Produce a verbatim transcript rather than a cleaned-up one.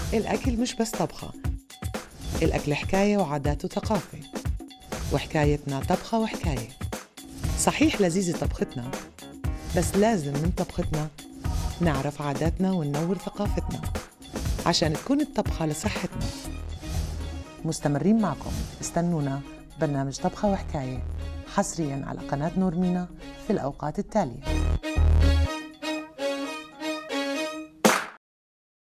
الأكل مش بس طبخة، الأكل حكاية وعادات وثقافة، وحكايتنا طبخة وحكاية. صحيح لذيذة طبختنا، بس لازم من طبختنا نعرف عاداتنا وننور ثقافتنا عشان تكون الطبخة لصحتنا. مستمرين معكم، استنونا برنامج طبخة وحكاية حصرياً على قناة نور مينا في الأوقات التالية.